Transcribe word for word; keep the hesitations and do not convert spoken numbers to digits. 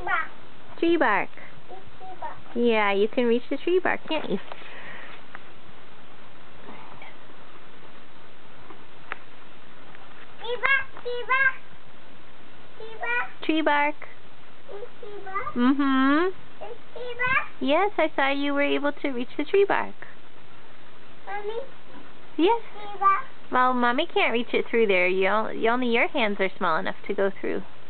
tree bark. Tree bark. It's tree bark. Yeah, you can reach the tree bark, can't you? Tree bark, tree bark. Tree bark. Tree bark. It's tree bark. Mm-hmm. It's tree bark. Yes, I saw you were able to reach the tree bark. Mommy, Yes. tree bark. Well, Mommy can't reach it through there. You, you only your hands are small enough to go through.